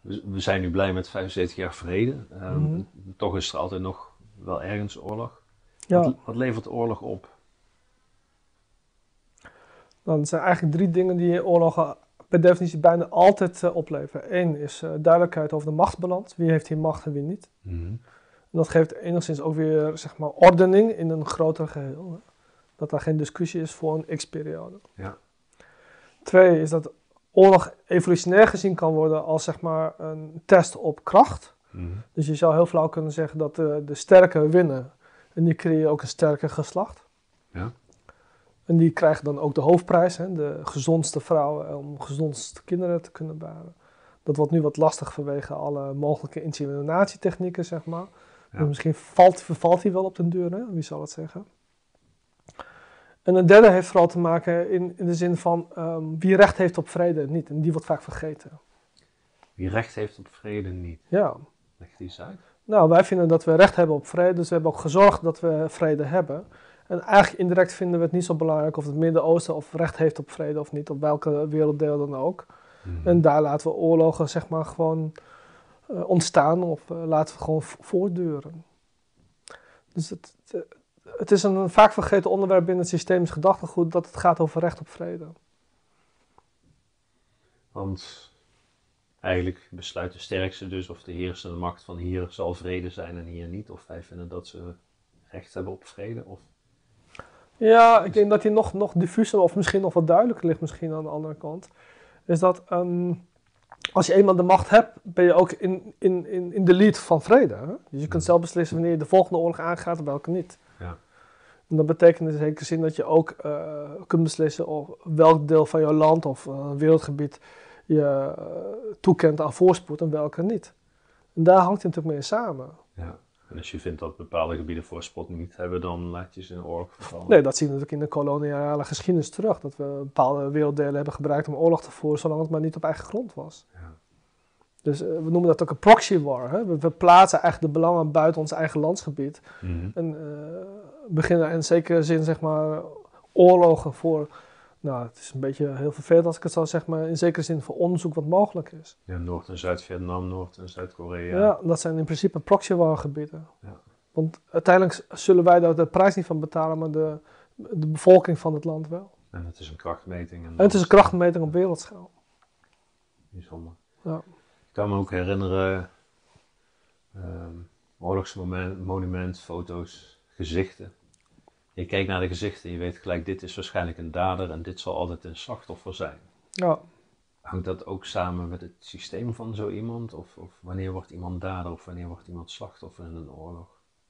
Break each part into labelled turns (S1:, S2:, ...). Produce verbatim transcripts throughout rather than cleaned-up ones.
S1: we, we zijn nu blij met vijfenzeventig jaar vrede. Um,
S2: Mm-hmm.
S1: Toch is er altijd nog wel ergens oorlog.
S2: Ja.
S1: Wat, wat levert oorlog op?
S2: Nou, er zijn eigenlijk drie dingen die oorlogen per definitie bijna altijd uh, opleveren. Eén is uh, duidelijkheid over de machtsbalans. Wie heeft hier macht en wie niet.
S1: Mm-hmm.
S2: En dat geeft enigszins ook weer zeg maar, ordening in een groter geheel. Hè? Dat daar geen discussie is voor een x-periode.
S1: Ja.
S2: Twee is dat oorlog evolutionair gezien kan worden als zeg maar, een test op kracht.
S1: Mm-hmm.
S2: Dus je zou heel flauw kunnen zeggen dat de, de sterke winnen. En die creëren ook een sterker geslacht.
S1: Ja.
S2: En die krijgen dan ook de hoofdprijs, hè, de gezondste vrouwen om gezondste kinderen te kunnen baren. Dat wordt nu wat lastig vanwege alle mogelijke inseminatietechnieken, zeg maar.
S1: Ja.
S2: Dus misschien valt, vervalt die wel op den duur, hè? Wie zal het zeggen. En een derde heeft vooral te maken in, in de zin van um, wie recht heeft op vrede en niet. En die wordt vaak vergeten.
S1: Wie recht heeft op vrede niet.
S2: Ja.
S1: Leg die eens uit.
S2: Nou, wij vinden dat we recht hebben op vrede, dus we hebben ook gezorgd dat we vrede hebben. En eigenlijk indirect vinden we het niet zo belangrijk of het Midden-Oosten of recht heeft op vrede of niet, op welke werelddeel dan ook.
S1: Mm-hmm.
S2: En daar laten we oorlogen zeg maar gewoon uh, ontstaan of uh, laten we gewoon voortduren. Dus het, het, het is een vaak vergeten onderwerp binnen het systemisch gedachtegoed dat het gaat over recht op vrede.
S1: Want eigenlijk besluit de sterkste dus of de heersende macht van hier zal vrede zijn en hier niet. Of wij vinden dat ze recht hebben op vrede. Of...
S2: Ja, ik denk dat die nog, nog diffuser of misschien nog wat duidelijker ligt misschien aan de andere kant. Is dat um, als je eenmaal de macht hebt, ben je ook in, in, in, in de lead van vrede. Hè? Dus je kunt zelf beslissen wanneer je de volgende oorlog aangaat en welke niet.
S1: Ja.
S2: En dat betekent in zekere zin dat je ook uh, kunt beslissen of welk deel van jouw land of uh, wereldgebied je uh, toekent aan voorspoed en welke niet. En daar hangt het natuurlijk mee samen.
S1: Ja. En als je vindt dat bepaalde gebieden voorspoed niet hebben, dan laat je ze in oorlog vervallen.
S2: Nee, dat zien we natuurlijk in de koloniale geschiedenis terug. Dat we bepaalde werelddelen hebben gebruikt om oorlog te voeren, zolang het maar niet op eigen grond was.
S1: Ja.
S2: Dus uh, we noemen dat ook een proxy war. Hè? We, we plaatsen eigenlijk de belangen buiten ons eigen landsgebied.
S1: Mm-hmm.
S2: En uh, beginnen in zekere zin zeg maar oorlogen voor... Nou, het is een beetje heel vervelend als ik het zo zeg, maar in zekere zin voor onderzoek wat mogelijk is.
S1: Ja, Noord- en Zuid-Vietnam, Noord- en Zuid-Korea.
S2: Ja, dat zijn in principe proxy war gebieden.
S1: Ja.
S2: Want uiteindelijk zullen wij daar de prijs niet van betalen, maar de, de bevolking van het land wel.
S1: En het is een krachtmeting. En,
S2: En het is een krachtmeting op wereldschaal.
S1: Bijzonder.
S2: Ja.
S1: Ik kan me ook herinneren, um, oorlogsmonument, monument, foto's, gezichten. Je kijkt naar de gezichten en je weet gelijk, dit is waarschijnlijk een dader en dit zal altijd een slachtoffer zijn.
S2: Ja.
S1: Hangt dat ook samen met het systeem van zo iemand? Of, of wanneer wordt iemand dader of wanneer wordt iemand slachtoffer in een oorlog?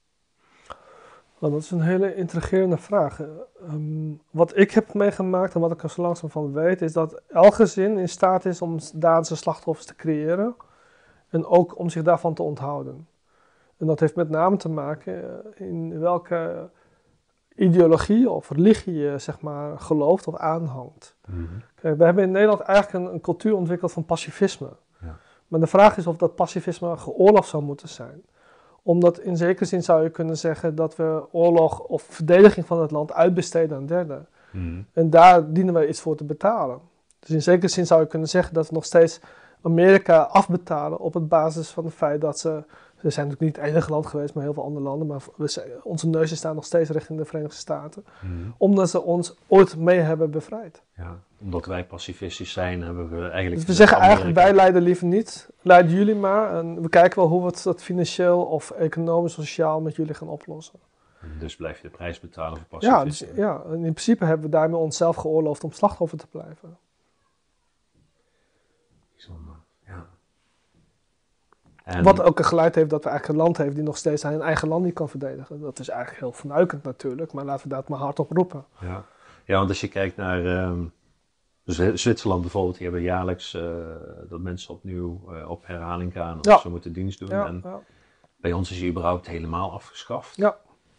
S2: Nou, dat is een hele intrigerende vraag. Um, wat ik heb meegemaakt en wat ik er zo langzaam van weet, is dat elk gezin in staat is om daders en slachtoffers te creëren en ook om zich daarvan te onthouden. En dat heeft met name te maken in welke ideologie of religie je zeg maar gelooft of aanhangt.
S1: Mm-hmm.
S2: Kijk, we hebben in Nederland eigenlijk een, een cultuur ontwikkeld van pacifisme.
S1: Ja.
S2: Maar de vraag is of dat pacifisme geoorloofd zou moeten zijn. Omdat in zekere zin zou je kunnen zeggen dat we oorlog of verdediging van het land uitbesteden aan derden.
S1: Mm-hmm.
S2: En daar dienen wij iets voor te betalen. Dus in zekere zin zou je kunnen zeggen dat we nog steeds Amerika afbetalen op het basis van het feit dat ze... We zijn natuurlijk niet het enige land geweest, maar heel veel andere landen. Maar we zijn, onze neuzen staan nog steeds richting de Verenigde Staten.
S1: Mm-hmm.
S2: Omdat ze ons ooit mee hebben bevrijd.
S1: Ja, omdat wij pacifistisch zijn, hebben we eigenlijk...
S2: Dus we zeggen
S1: Amerika...
S2: eigenlijk, wij leiden liever niet. Leiden jullie maar. En we kijken wel hoe we het, het financieel of economisch, sociaal met jullie gaan oplossen.
S1: Dus blijf je de prijs betalen voor
S2: Ja,
S1: pacifisme.
S2: dus, ja, en in principe hebben we daarmee onszelf geoorloofd om slachtoffer te blijven.
S1: Bijzonder, ja. En...
S2: Wat ook geleid heeft dat we eigenlijk een land hebben die nog steeds zijn eigen land niet kan verdedigen. Dat is eigenlijk heel vernuikend natuurlijk, maar laten we dat maar hardop roepen.
S1: Ja. Ja, want als je kijkt naar um, Zwitserland bijvoorbeeld, die hebben jaarlijks uh, dat mensen opnieuw uh, op herhaling gaan of
S2: Ja.
S1: ze moeten dienst doen.
S2: Ja,
S1: en
S2: ja.
S1: bij ons is die überhaupt helemaal afgeschaft.
S2: Ja.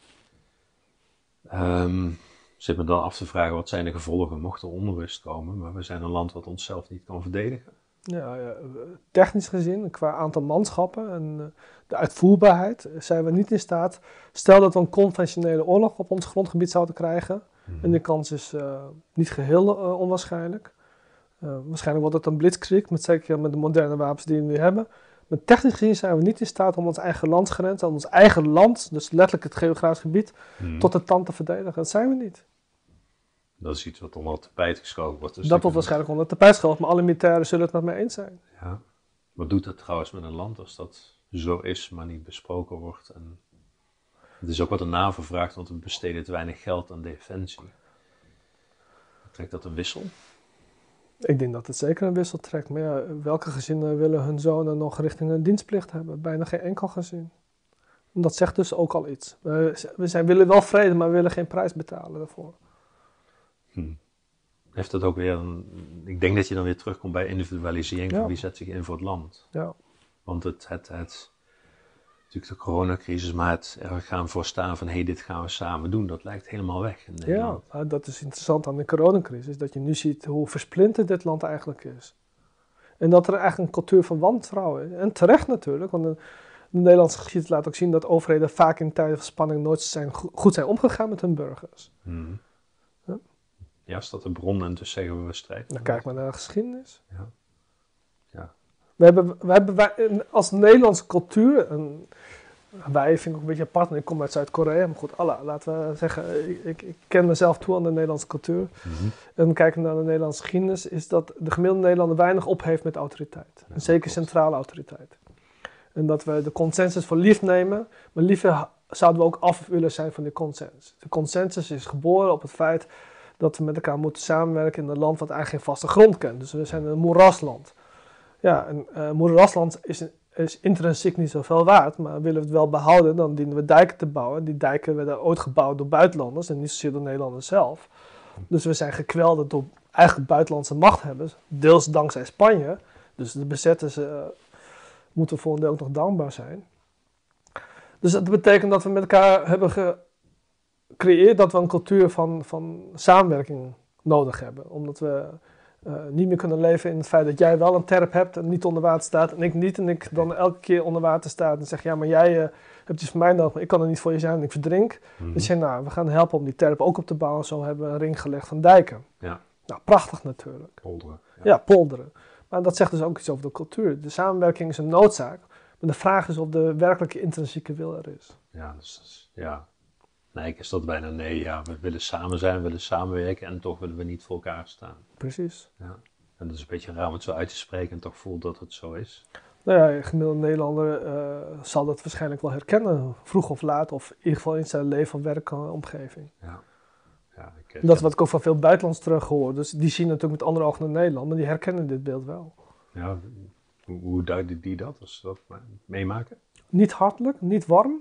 S1: Um, zit me dan af te vragen, wat zijn de gevolgen mocht er onrust komen, maar we zijn een land wat onszelf niet kan verdedigen.
S2: Ja, ja, technisch gezien, qua aantal manschappen en de uitvoerbaarheid, zijn we niet in staat. Stel dat we een conventionele oorlog op ons grondgebied zouden krijgen,
S1: Mm-hmm.
S2: en de kans is uh, niet geheel uh, onwaarschijnlijk. Uh, waarschijnlijk wordt het een blitzkrieg, met zeker met de moderne wapens die we nu hebben. Maar technisch gezien zijn we niet in staat om ons eigen landsgrens, om ons eigen land, dus letterlijk het geografisch gebied, hmm. tot de tand te verdedigen. Dat zijn we niet.
S1: Dat is iets wat onder het tapijt geschoven wordt. Dus
S2: dat wordt waarschijnlijk onder het tapijt geschoven, maar alle militairen zullen het met mij eens zijn.
S1: Ja. Wat doet dat trouwens met een land als dat zo is, maar niet besproken wordt? En het is ook wat de NAVO vraagt, want we besteden te weinig geld aan defensie. Trekt dat een wissel?
S2: Ik denk dat het zeker een wissel trekt. Maar ja, welke gezinnen willen hun zonen nog richting een dienstplicht hebben? Bijna geen enkel gezin. En dat zegt dus ook al iets. We, we zijn, willen wel vrede, maar we willen geen prijs betalen daarvoor.
S1: Hm. Heeft dat ook weer een, ik denk dat je dan weer terugkomt bij individualisering
S2: ja.
S1: van wie zet zich in voor het land.
S2: Ja.
S1: Want het, het, het, natuurlijk de coronacrisis, maar het er gaan voor staan van hé, hey, dit gaan we samen doen, dat lijkt helemaal weg in Nederland.
S2: Ja, dat is interessant aan de coronacrisis, dat je nu ziet hoe versplinterd dit land eigenlijk is. En dat er eigenlijk een cultuur van wantrouwen is. En terecht natuurlijk, want de, de Nederlandse geschiedenis laat ook zien dat overheden vaak in tijden van spanning nooit zijn, goed zijn omgegaan met hun burgers.
S1: Hmm. Ja? Ja, is dat de bron en dus zeggen we strijd?
S2: Dan kijk maar naar de geschiedenis.
S1: Ja. Ja.
S2: We hebben, we hebben wij, als Nederlandse cultuur, en wij vind ik ook een beetje apart, en ik kom uit Zuid-Korea, maar goed, Allah, laten we zeggen, ik, ik, ik ken mezelf toe aan de Nederlandse cultuur. Mm-hmm. En we kijken naar de Nederlandse geschiedenis, is dat de gemiddelde Nederlander weinig op heeft met autoriteit. Ja, en zeker centrale autoriteit. En dat we de consensus voor lief nemen, maar liever zouden we ook af willen zijn van die consensus. De consensus is geboren op het feit dat we met elkaar moeten samenwerken in een land wat eigenlijk geen vaste grond kent. Dus we zijn een moerasland. Ja, een uh, moerasland is, is intrinsiek niet zoveel waard, maar willen we het wel behouden, dan dienen we dijken te bouwen. Die dijken werden ooit gebouwd door buitenlanders en niet zozeer door Nederlanders zelf. Dus we zijn gekweld door eigenlijk buitenlandse machthebbers, deels dankzij Spanje. Dus de bezetters uh, moeten voor een deel ook nog dankbaar zijn. Dus dat betekent dat we met elkaar hebben gecreëerd dat we een cultuur van, van samenwerking nodig hebben. Omdat we uh, niet meer kunnen leven in het feit dat jij wel een terp hebt en niet onder water staat en ik niet. En ik dan elke keer onder water sta en zeg, ja, maar jij uh, hebt iets van mij nodig, maar ik kan er niet voor je zijn en ik verdrink. Mm-hmm. Dus je zegt, nou, we gaan helpen om die terp ook op te bouwen. Zo hebben we een ring gelegd van dijken.
S1: Ja.
S2: Nou, prachtig natuurlijk.
S1: Polderen. Ja.
S2: ja, polderen. Maar dat zegt dus ook iets over de cultuur. De samenwerking is een noodzaak. Maar de vraag is of de werkelijke intrinsieke wil er is.
S1: Ja, dus, ja. Nee, is dat bijna nee. Ja, we willen samen zijn, we willen samenwerken en toch willen we niet voor elkaar staan.
S2: Precies.
S1: Ja. En dat is een beetje raar om het zo uit te spreken en toch voelt dat het zo is.
S2: Nou ja, een gemiddelde Nederlander uh, zal dat waarschijnlijk wel herkennen. Vroeg of laat, of in ieder geval in zijn leven- of werkomgeving.
S1: Ja. Ja, ik
S2: dat is wat ik ook van veel buitenlands terug hoor. Dus die zien natuurlijk met andere ogen naar Nederland, maar die herkennen dit beeld wel.
S1: Ja, hoe, hoe duiden die dat als ze dat meemaken?
S2: Niet hartelijk, niet warm,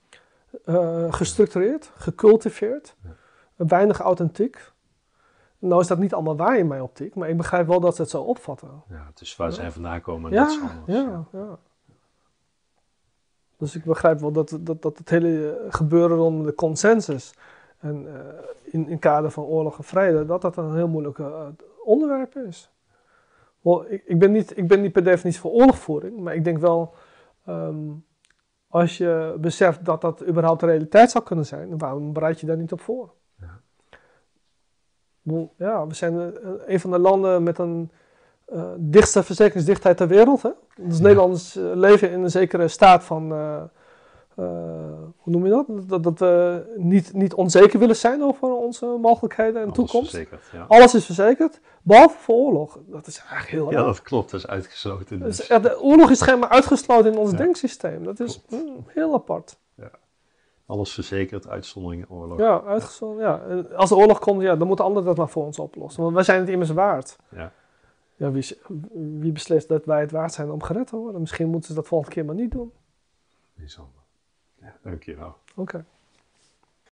S2: uh, gestructureerd, gecultiveerd, ja. Weinig authentiek. Nou is dat niet allemaal waar in mijn optiek, maar ik begrijp wel dat ze het zo opvatten.
S1: Ja, het is waar ja. zij vandaan komen en
S2: ja,
S1: dat is anders.
S2: Ja, ja. ja. Dus ik begrijp wel dat, dat, dat het hele gebeuren rond de consensus en uh, in, in kader van oorlog en vrede, dat dat een heel moeilijk uh, onderwerp is. Well, ik, ik, ben niet, ik ben niet per definitie voor oorlogvoering, maar ik denk wel, um, als je beseft dat dat überhaupt de realiteit zou kunnen zijn, waarom bereid je daar niet op voor? Ja, well, ja we zijn uh, een van de landen met een uh, dichtste verzekeringsdichtheid ter wereld. Hè? Dus ja. Nederlanders uh, leven in een zekere staat van, uh, uh, hoe noem je dat? Dat, dat we niet, niet onzeker willen zijn over onze mogelijkheden en
S1: Alles
S2: toekomst.
S1: Verzekerd, ja.
S2: Alles is verzekerd, behalve voor oorlog. Dat is eigenlijk heel raar.
S1: Ja, dat klopt, dat is uitgesloten. Dus.
S2: Dus, ja, de oorlog is schijnbaar uitgesloten in ons
S1: ja.
S2: denksysteem. Dat is mm, heel apart.
S1: Ja. Alles verzekerd, uitzondering oorlog.
S2: Ja, uitgesloten. Ja. En als de oorlog komt, ja, dan moeten anderen dat maar voor ons oplossen. Want wij zijn het immers waard.
S1: Ja.
S2: Ja, wie, wie beslist dat wij het waard zijn om gered te worden? Misschien moeten ze dat volgende keer maar niet doen.
S1: Bijzonder. Ja, dank je wel.
S2: Oké. Okay.